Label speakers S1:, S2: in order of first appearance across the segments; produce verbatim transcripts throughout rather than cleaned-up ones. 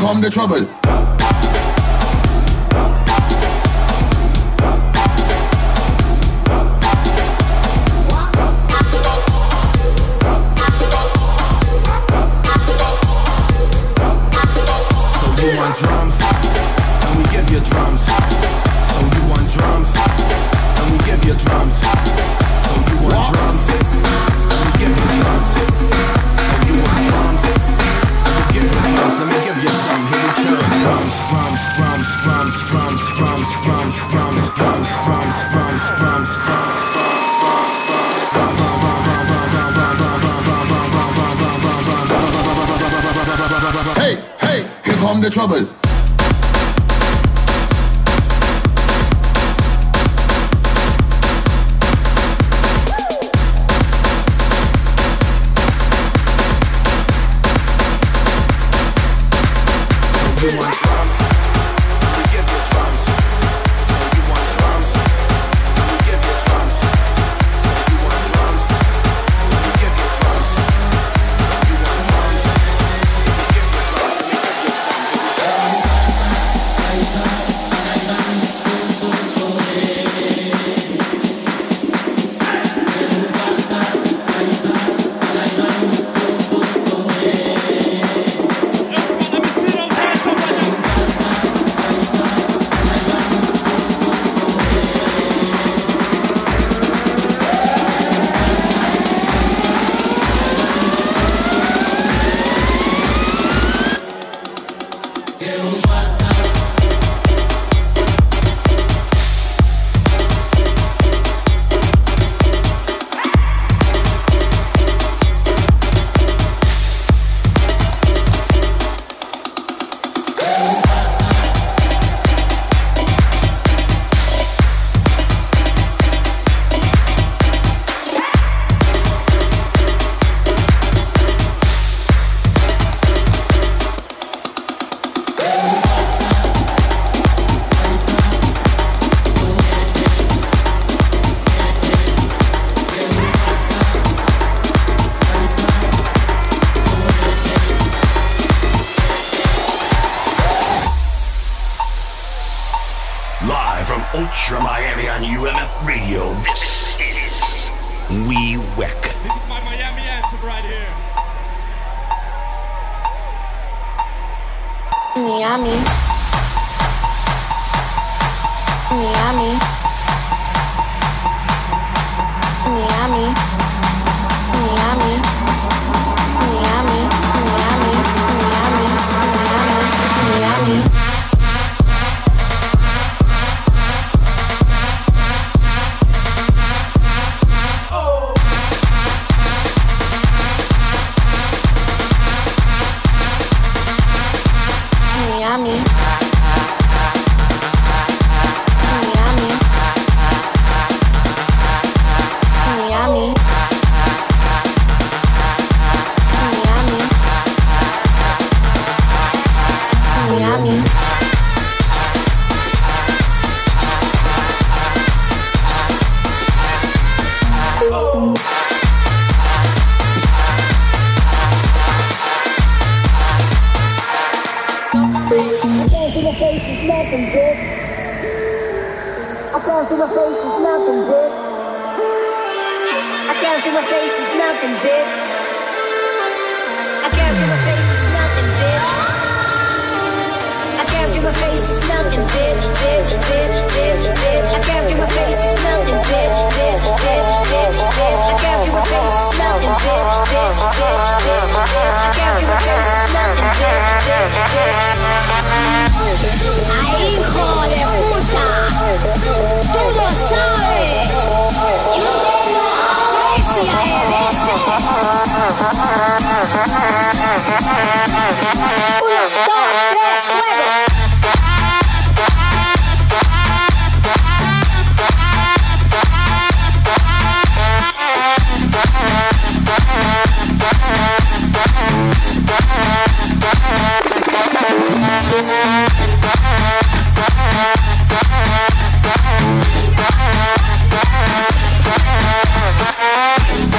S1: come the trouble.
S2: Drums, and we give you drums. So you want drums, and we give you drums. So you want drums, and we give you drums. So you want drums, and we give you drums. Let me give you some. Here we come. Drums, drums, drums, drums, drums, drums, drums, drums, drums, drums, drums, drums, drums, drums.
S1: Hey, hey, here come the trouble.
S2: You want drums, we give you drums. So you want drums, we give you drums. So you want drums, we give you drums. So you want drums, we give you drums. Let me give you some.
S3: Ultra Miami on U M F Radio. This is We Weck.
S4: This is my Miami anthem right here.
S5: Miami. Miami. Miami. Miami. Miami. Miami. Miami. Miami. Miami. Miami. Miami. Miami. Miami.
S6: Nothing, bitch. I can't see my face, it's nothing, bitch. I can't see my face, it's nothing, bitch. I can't see my face, it's nothing, bitch. I can't see my face, it's nothing, bitch, bitch, bitch, bitch, bitch. I can't see my face, it's nothing, bitch, bitch, bitch, bitch, bitch. I can't see my face, it's nothing, bitch, bitch, bitch, bitch, bitch. I can't see my face, it's nothing, bitch, bitch, bitch. Ay, hijo de puta, tú lo sabes. You know crazy I am. Uno, dos, tres, fuego.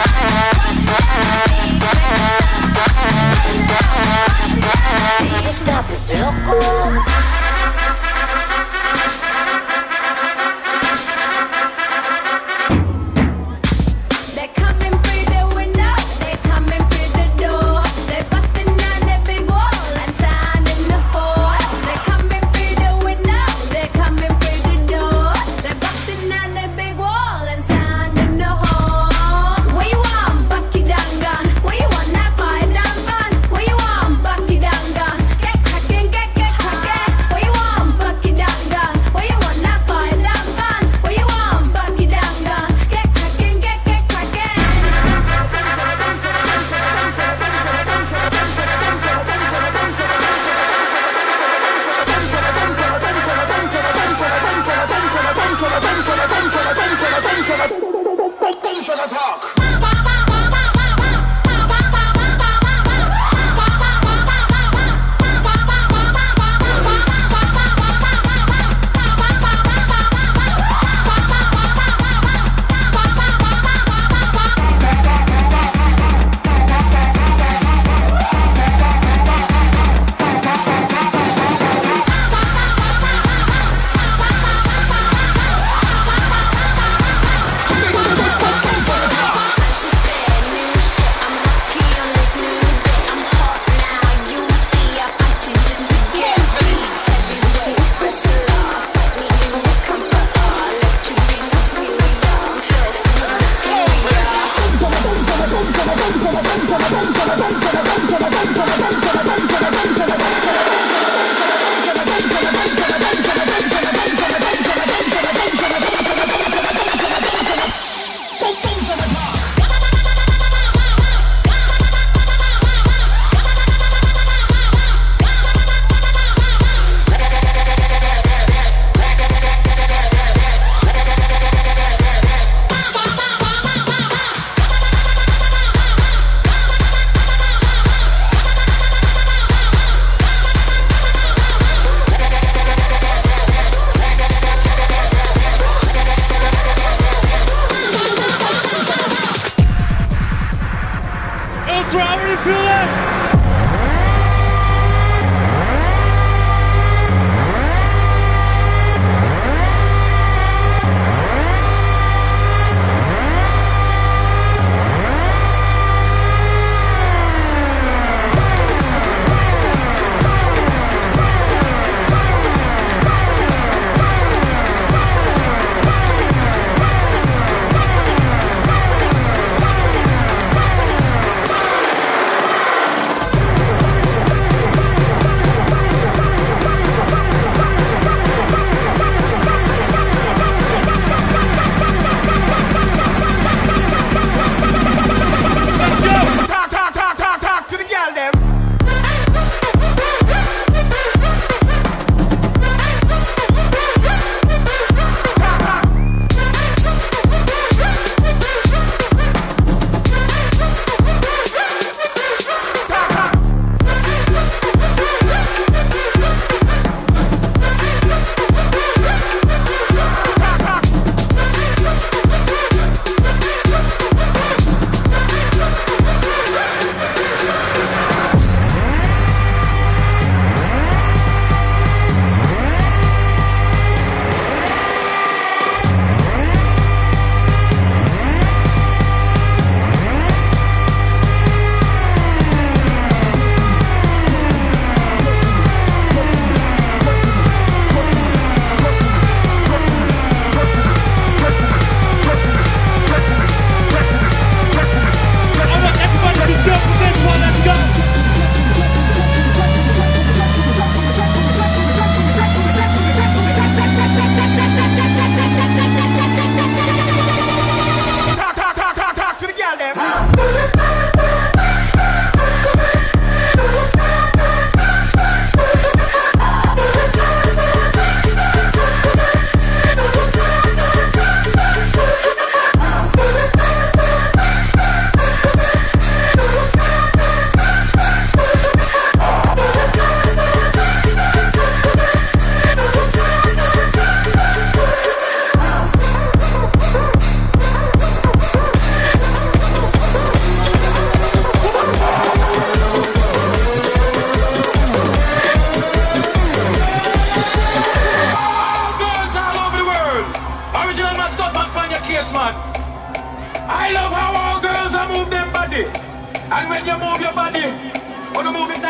S6: It's
S5: up, it's loco.
S7: What you want, Bucky Dangan? Get cracking, get, get cracking. What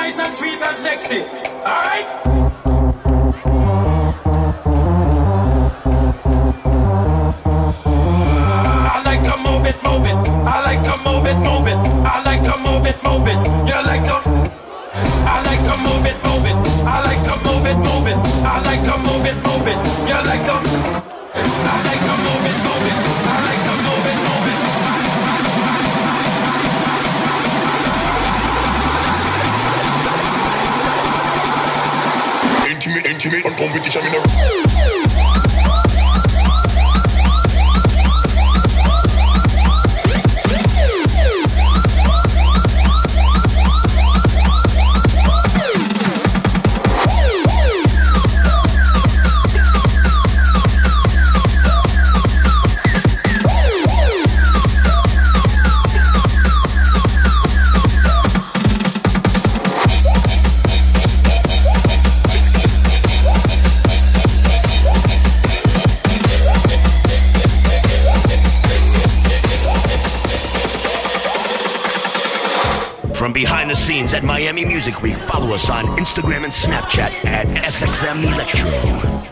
S2: nice and sweet and sexy. Alright? I like to move it, move it. I like to move it, move it. I like to move it, move it. You like to I like to move it, move it. I like to move it, move it. I like to move it, move it. You like to I like to move it, move it. I like to move it, move it.
S1: Intimate, intimate, and competition in the
S3: From behind the scenes at Miami Music Week, follow us on Instagram and Snapchat at S X M Electro.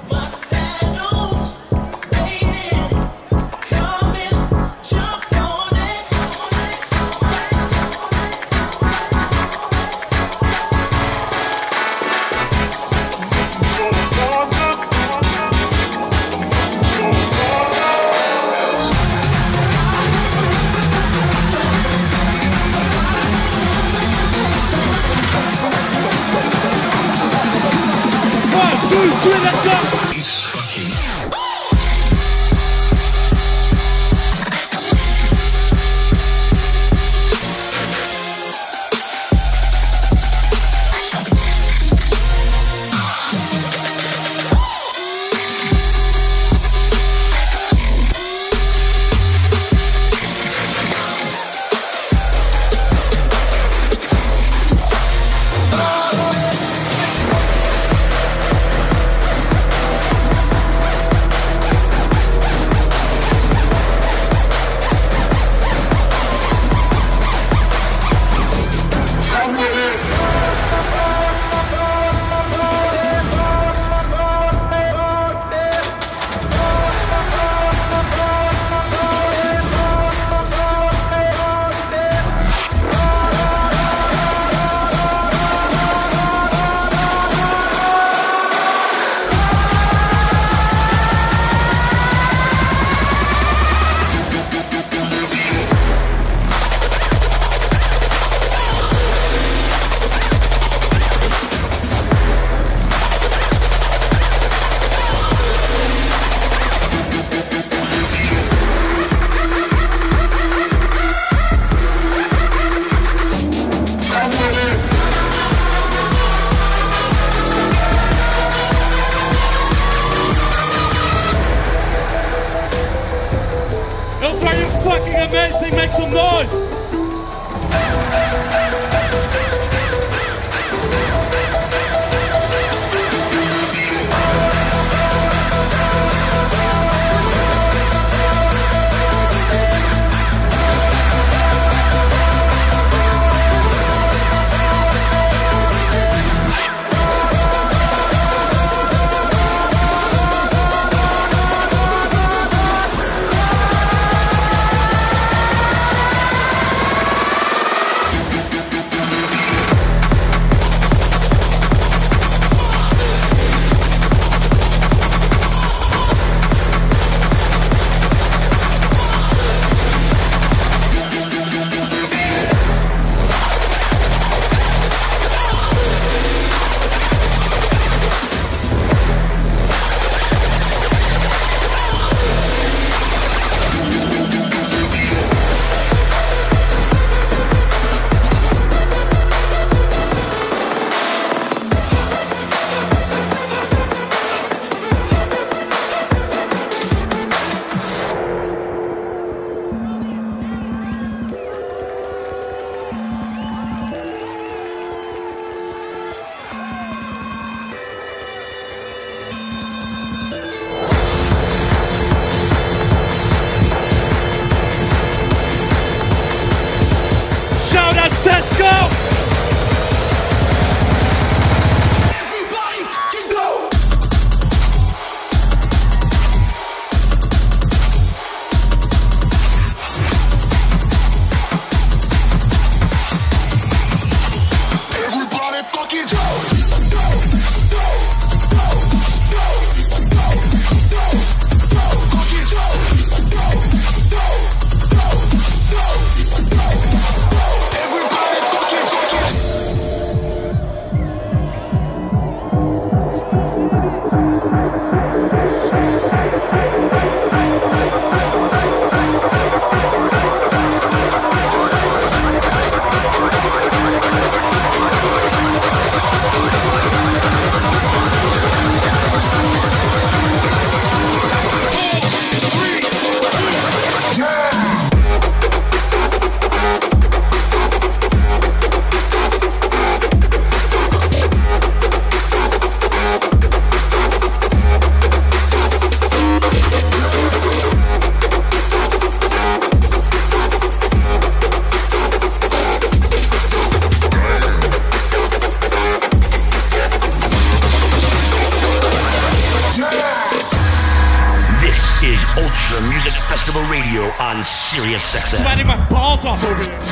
S3: Electra Music Festival Radio on Sirius X M.
S4: Sweating my balls off over here.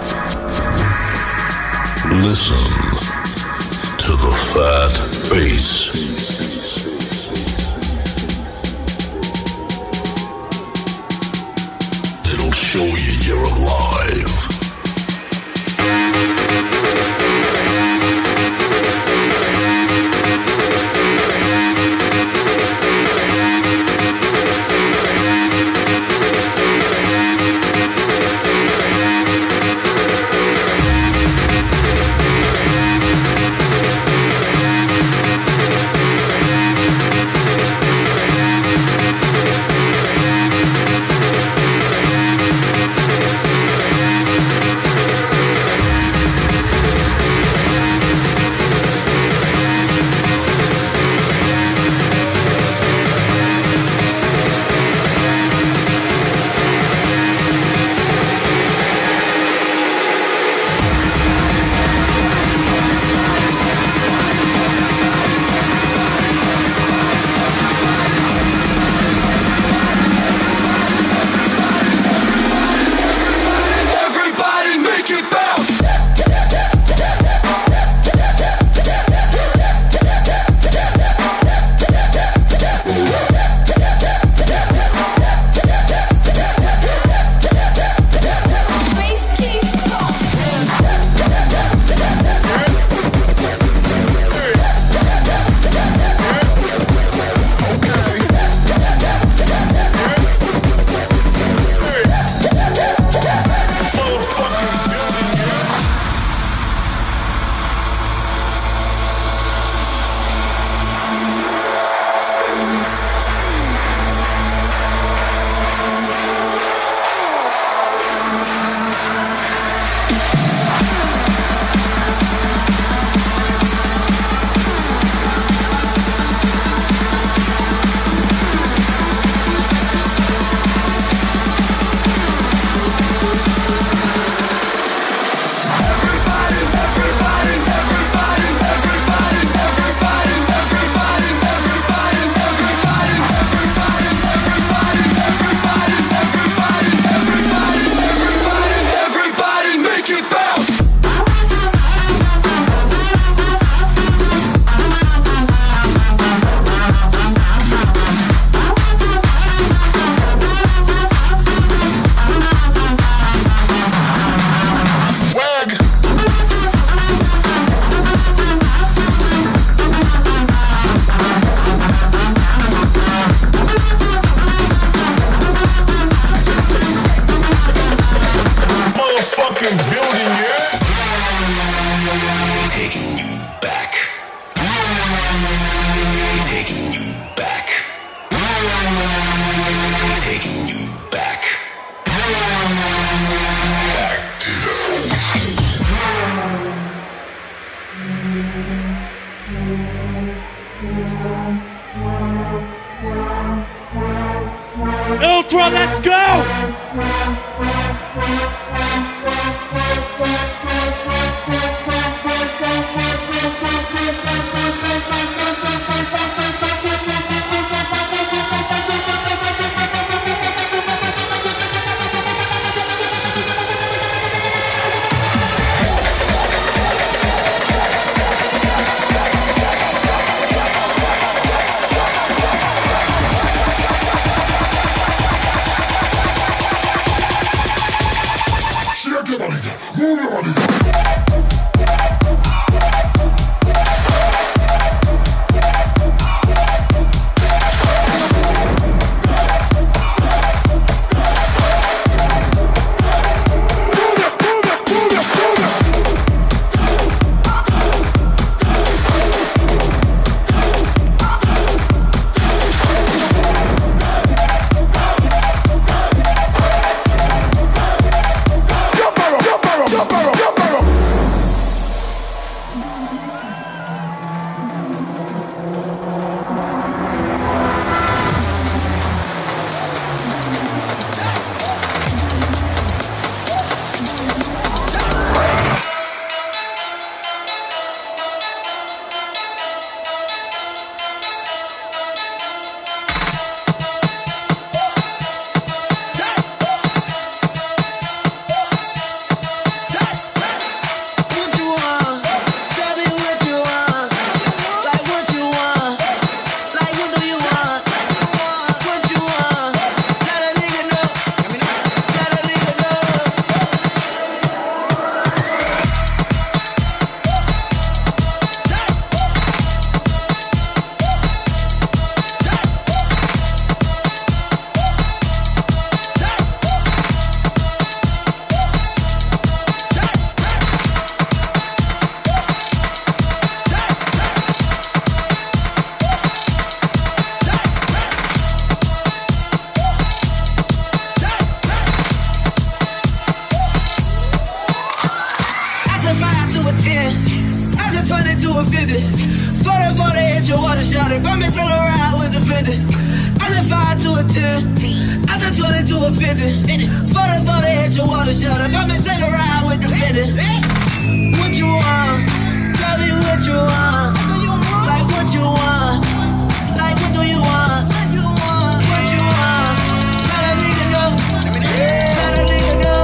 S1: Listen to the fat bass. It'll show you you're alive.
S4: Ultra, let's go!
S7: shorty, but me tell her ride with the fifty. I just five to a ten, I just twenty to a fifty. forty, forty, hit your water shorty, but me tell her ride with the fifty. What you want? Tell me what you want. Like what you want? Like what do you want? What you want? Let a nigga know. Let a nigga know.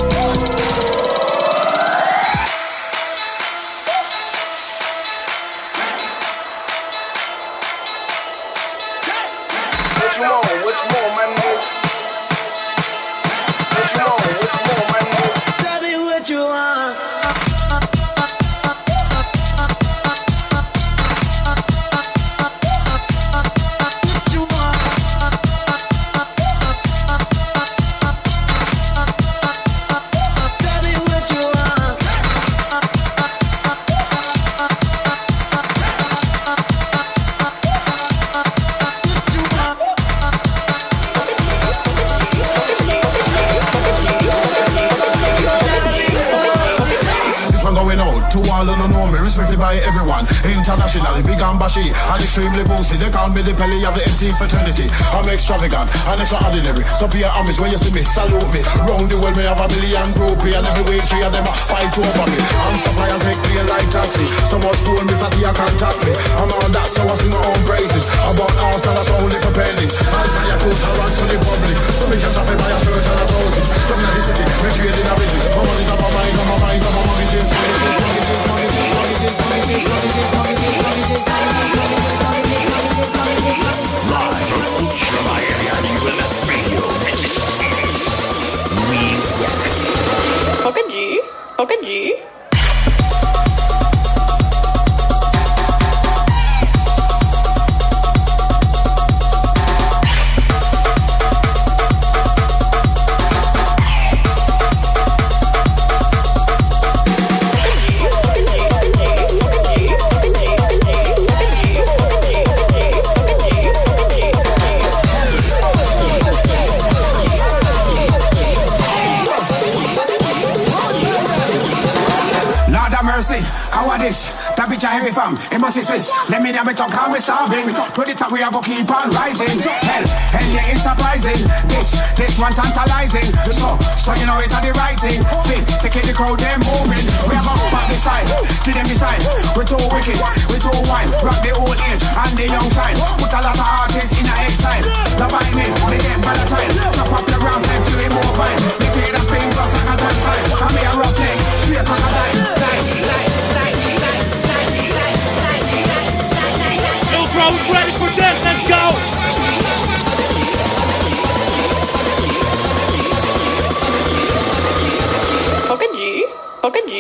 S8: What you want? What you want, man? What you want? What you want, man?
S7: Tell me what you want.
S9: To all who don't know me, respected by everyone. Internationally, big and bashy, and extremely boosty. They call me the belly of the M C fraternity. I'm extravagant and extraordinary. So pay homage when you see me, salute me. Round the world, me have a million groupie, and every week three of them a fight over me. I'm so fly and take plane like taxi. So much cool, Mister T, contact me. I'm all that, so I sing my own praises. About all sellers only for pennies. And fire close, I run to the public. So me can shop it by a shirt and a trousers. Come in the city, me trade in a business. My money's up on my mind, on my mind, on my mind, just
S3: live from Ultra Miami on U L F Radio, this is We Rock.
S10: Okay, G. Okay, G.
S11: Mercy, how are this? That bitch a heavy fam, it must be Swiss. Let me damn it up, calm me starving. To the top we are gonna keep on rising. Hell, hell yeah, it's surprising. This, this one tantalizing. So, so you know it's the right thing. Fit, to keep the crowd them moving. We are gonna back this side, give them this side. We're too wicked, we're too wine. Rock the old age and the young time. Put a lot of artists in a exile. Now buy me, they get volatile. Chop up the round, them feel immobile. They feel the spin cross like a dance side. Come here, rough leg, straight like a line.
S4: Crowd's ready for this, let's go!
S10: Okay, G. Okay, G.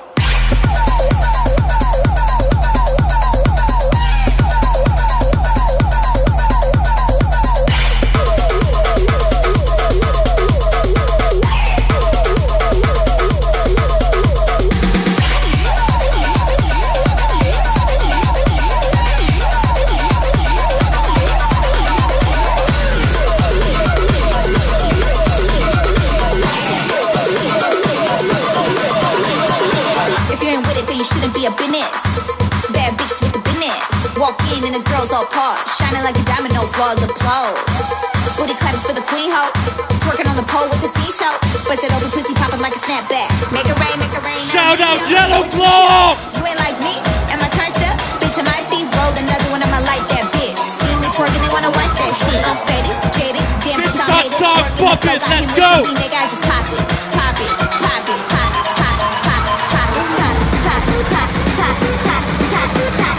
S12: all parts, shining like a diamond, no flaws, applause. Booty clapping for the queen hoe, twerking on the pole with the scene show. Busted open pussy popping like a snapback. Make it rain, make it rain.
S4: Shout out Yellow Claw!
S12: You ain't like me, am I turned up? Bitch, I might be rolled another one, am I like that bitch? See me twerking, they wanna wipe that shit. I'm faded, jaded, damn bitch, I'm hated.
S4: Talk, pop it, let's go!
S12: Nigga, I just pop it, pop it, pop it, pop it, pop it, pop it, pop it, pop it, pop it, pop it, pop it, pop it, pop it, pop it.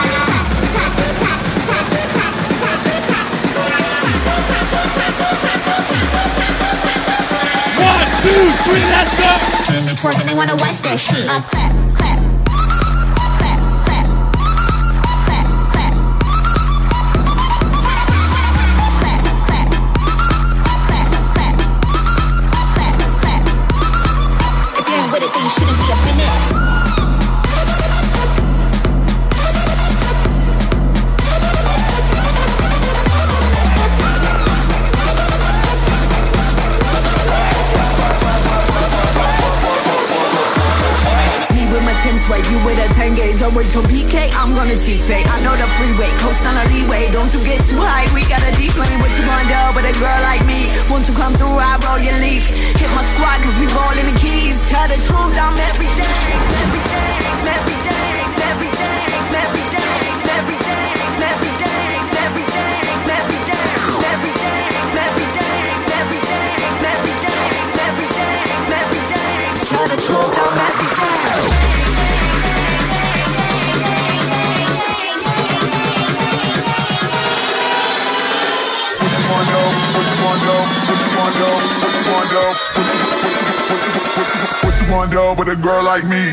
S4: One, two, three, let's go!
S12: They twerking, they wanna wipe that shit. I'm clap, clap, clap, clap, clap, clap, clap, clap, clap, clap, clap, clap. If you ain't with it, then you shouldn't be up in it.
S13: ten gauge, I'll wait till B K, I'm gonna cheat fate. I know the freeway, coast on a leeway. Don't you get too high, we got a deep lane. What you gonna do with a girl like me? Won't you come through, I roll your leaf. Hit my squad cause we ballin' the keys. Tell the truth, I'm every day, every day, every day, every day, every day, every day, every day, every day, every day, every day, every day, every day, every day, every day, every day. Tell the truth, I'm every day.
S14: What you want to what you want to what you want to what you what you what you want to with a girl like me?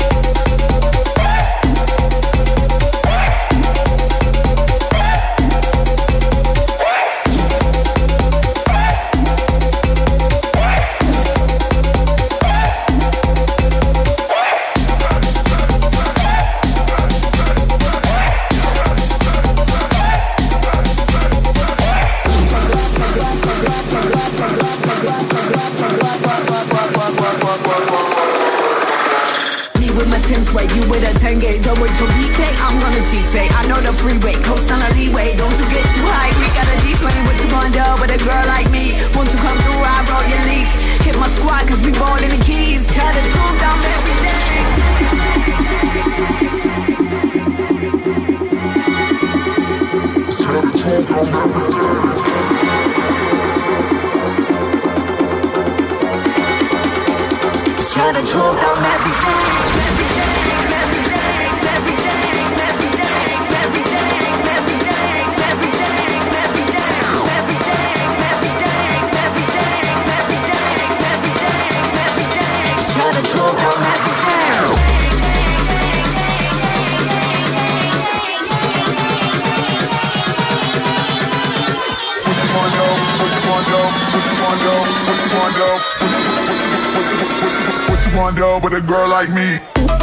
S13: You with a ten gauge, I'll wait till B K, I'm gonna cheat fate. I know the freeway, coast on a leeway. Don't you get too high, we got a deep lane. What you gonna do with a girl like me? Won't you come through, I roll your leaf. Hit my squad cause we ballin' the keys. Tell the truth, I'm every day. Tell the truth, I'm every day. Tell the truth, I'm every day. What you want to do with a girl like me?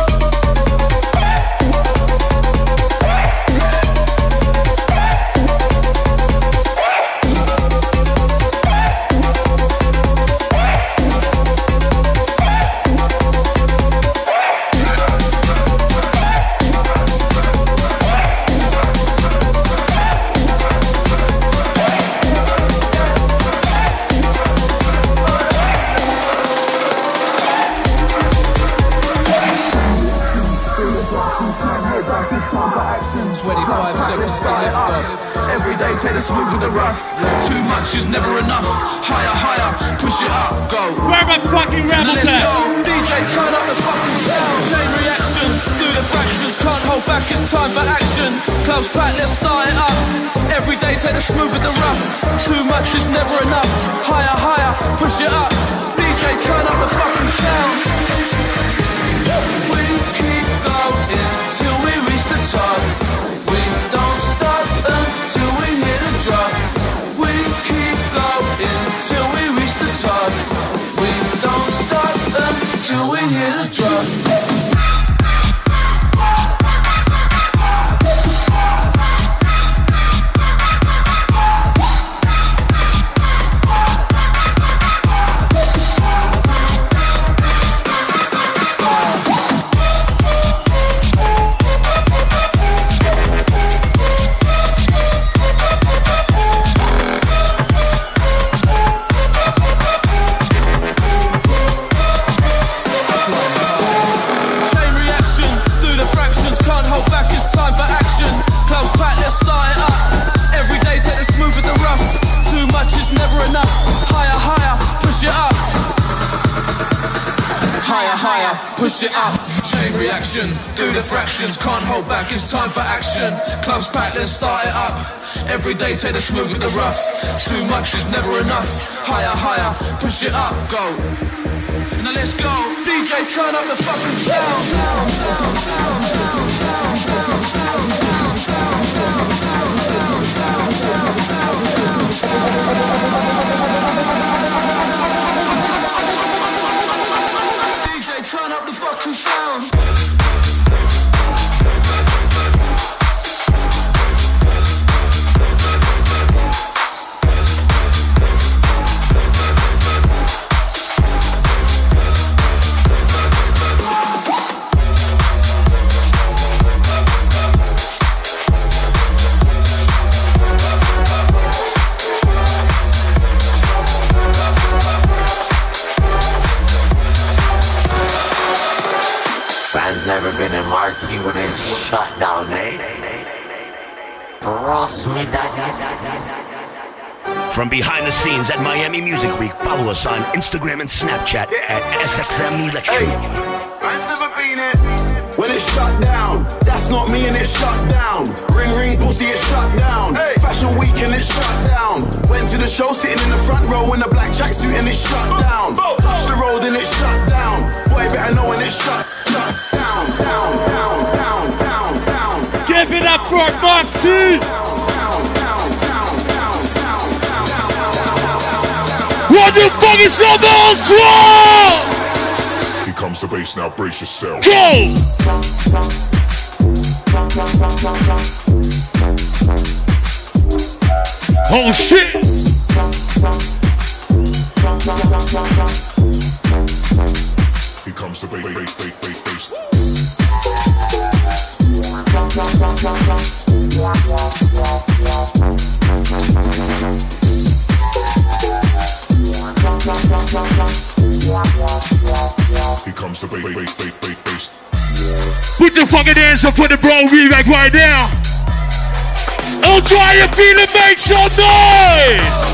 S15: twenty-five seconds to lift off. Every day take a smooth with the rough. Too much is never enough. Higher, higher, push it up, go.
S4: Where my fucking rebels
S15: Let's
S4: at?
S15: go. D J, turn up the fucking sound. Chain reaction, do the fractions. Can't hold back, it's time for action. Clubs packed, let's start it up. Every day take the smooth with the rough. Too much is never enough. Higher, higher, push it up. D J, turn up the fucking sound. We keep going till we reach the top. We don't stop until we hit a drop. We keep going till we reach the top. We don't stop until we hit a drop. Push it up, chain reaction, do the fractions, can't hold back, it's time for action. Clubs packed, let's start it up. Every day take the smooth with the rough. Too much is never enough. Higher, higher, push it up, go. Now let's go. D J, turn up the fucking sound. Turn up the fucking sound.
S16: shut down, eh? Ross me daddy.
S3: From behind the scenes at Miami Music Week, follow us on Instagram and Snapchat at S X M Electro.
S17: Man's never been it. When it's shut down, that's not me and it's shut down. Ring ring pussy, it's shut down. Hey. Fashion week and it's shut down. Went to the show sitting in the front row in a black tracksuit and it's shut down. Touch the road and it's shut down. Boy, better know when it's shut, shut down, down, down, down, down, down.
S4: Give it up for Moxie! What the fuck is on the ultra?
S14: Here comes the bass, now brace yourself.
S4: Go! Oh shit!
S14: Here comes the bass, bass, bass, bass, bass. Here comes the bass, bass, bass, bass, bass.
S4: Put your fucking hands up for the bro remake right now. Ultra, how you feeling? Make some noise!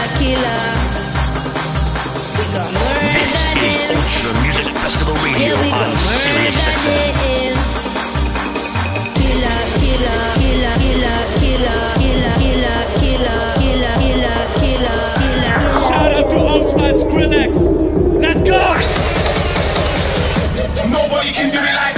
S13: killer. We gon' murder
S3: This is Ultra Music Festival Radio on Sirius X M.
S13: Killer, killer, killer, killer, killer, killer, killer, killer, killer, killer, killer, killer.
S4: Shout out to Ultra Skrillex. Let's go.
S11: Nobody can do it like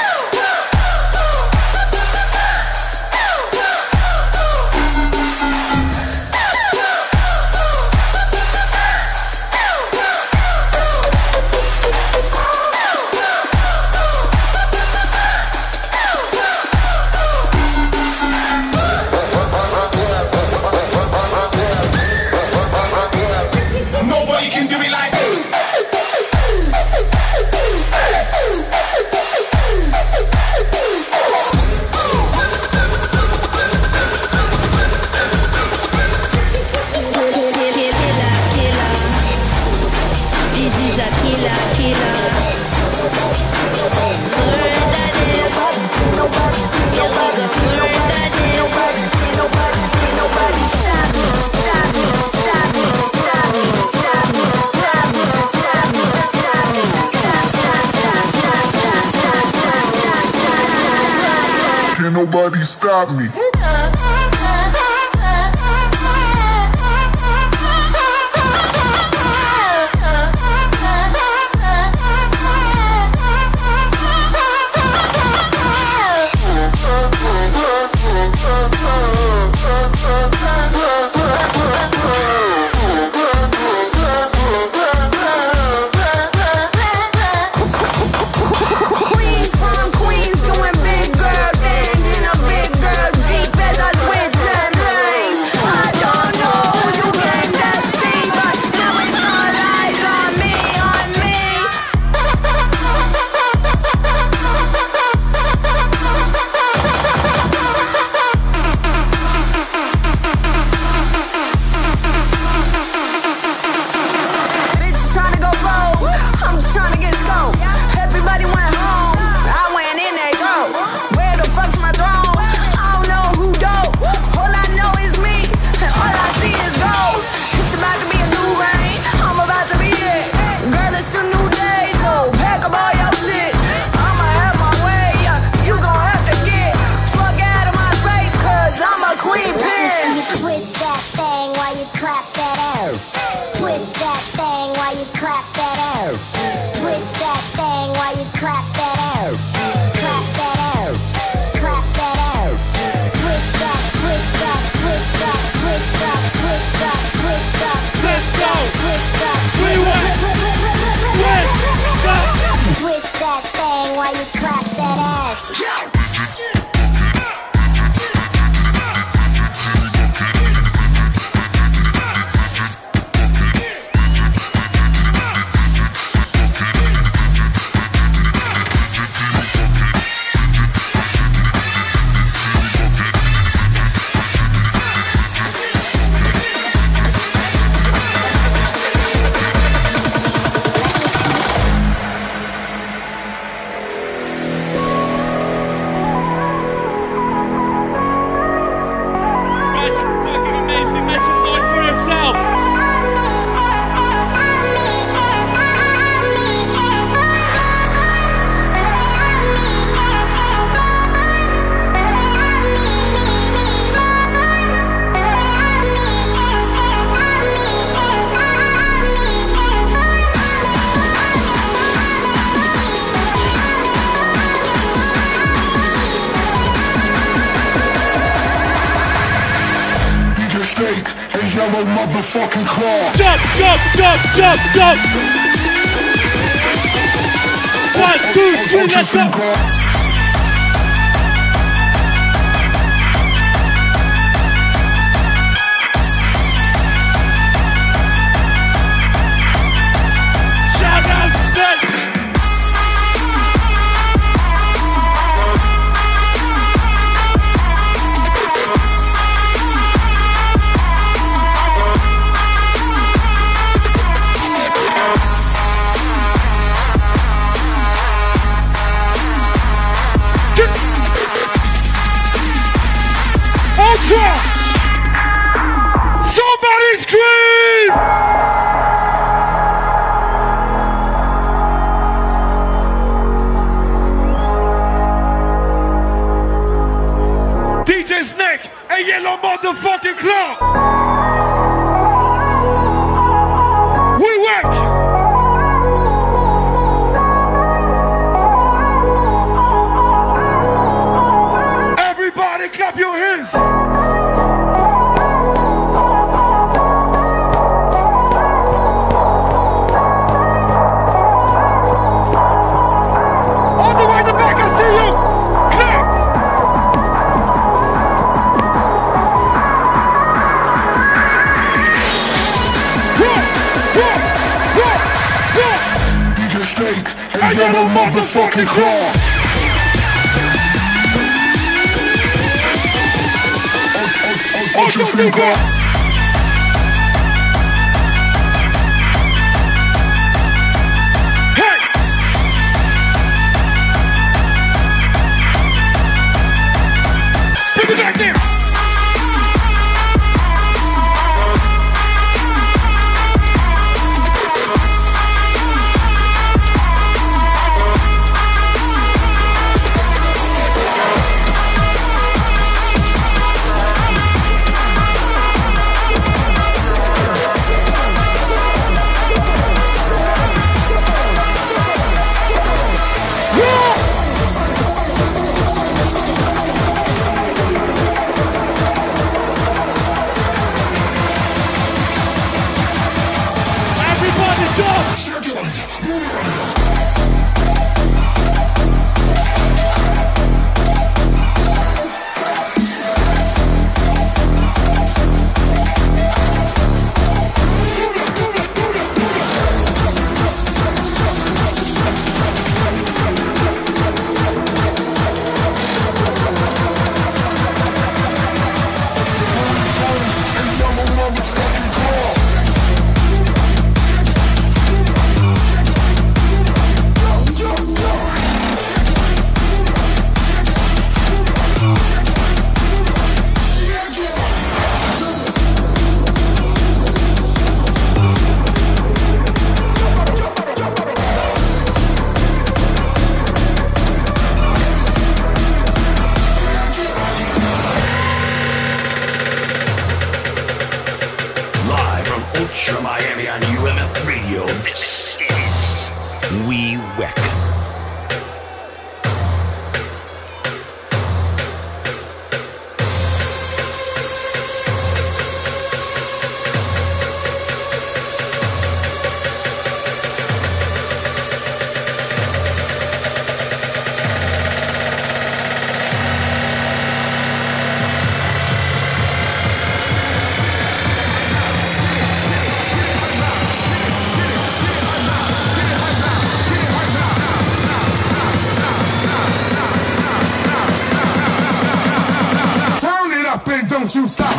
S11: Nobody can do it like
S14: Can't nobody stop me.
S13: Queens from Queens doing big girl things in a big girl Jeep as I switch them lanes. I don't know who you came to see, but now it's all eyes on me, on me. Bitch tryna go rogue, I'm just tryna get scope. Everybody went home, I went in, they go. Where the fuck's my throne? I don't know who dope. All I know is me, and all I see is gold. It's about to be a new reign, I'm about to be it. Girl, it's a new day, so pack up all your shit. I'ma have my way, yeah, you gon' have to get fuck out of my space, cause I'm a queen pin.
S6: Twist that thing while you clap that ass. Twist that thing while you clap that ass. Twist that thing while you clap that ass. Clap that ass. Clap that ass. Twist that, twist that, twist that, twist that, twist that, twist that.
S4: Let's go.
S6: Twist that.
S4: Rewind. Twist. Go.
S6: Twist that thing while you clap that ass.
S4: Guys are fucking amazing. Make some noise for yourself.
S14: D J Snake and yellow motherfucking claw.
S4: Jump, jump, jump, jump, jump. One, two, three, let's go. Shout out Snake. o'clock. We work. Everybody clap your hands. All the way to the back, I see you. Clap.
S9: D J Snake and Yellow motherfucking claw. Ocean Sneaker.
S4: Hey! Bring it back there.
S3: Ultra Miami on U M F Radio. This is We Weck.
S11: Don't you stop.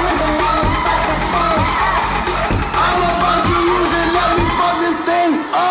S7: I'm about to lose it, let me fuck this thing up.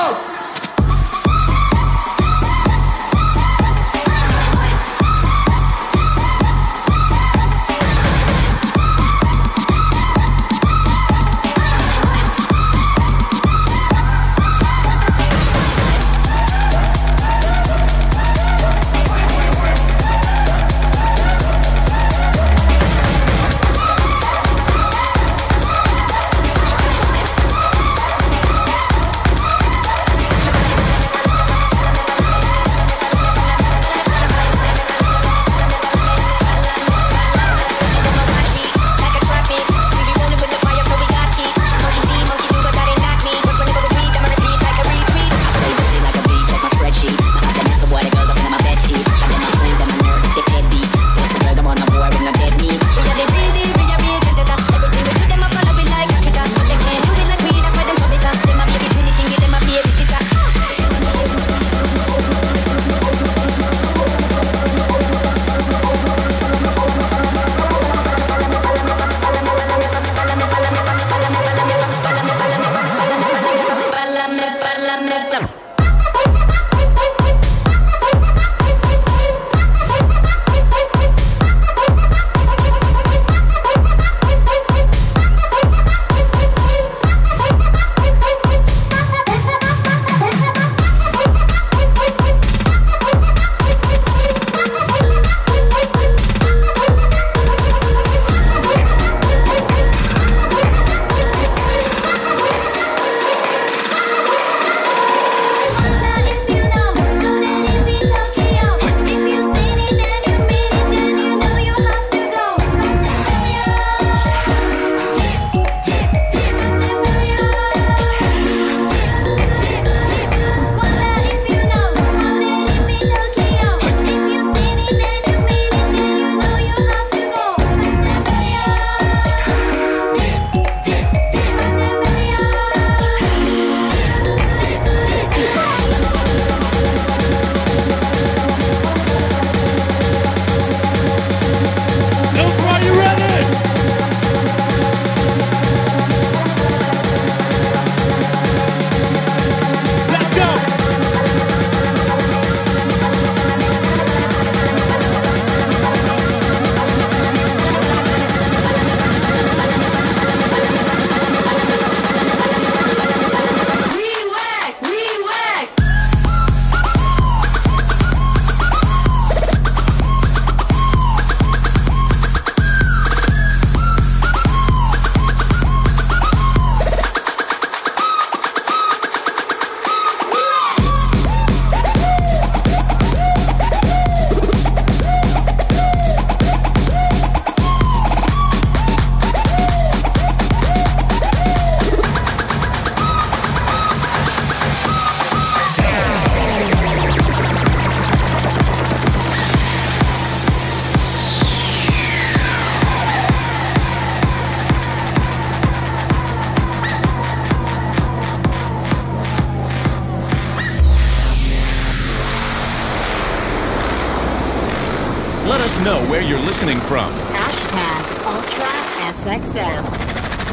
S18: us know where you're listening from.
S19: Hashtag Ultra S X M.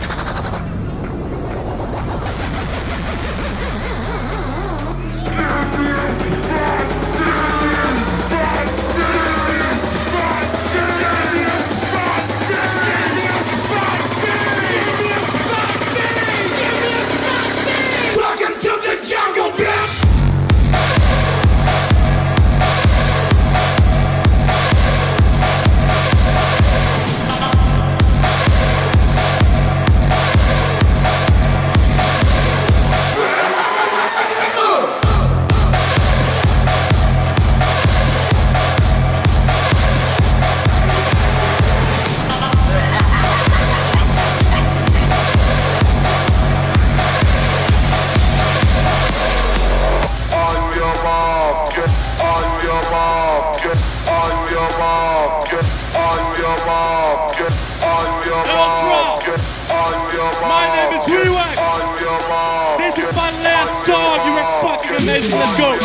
S7: Welcome to the jungle, bitch!
S4: My name is Rewack. This is my last song. You are fucking amazing. Let's go.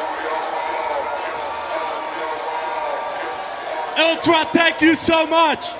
S4: Ultra, thank you so much.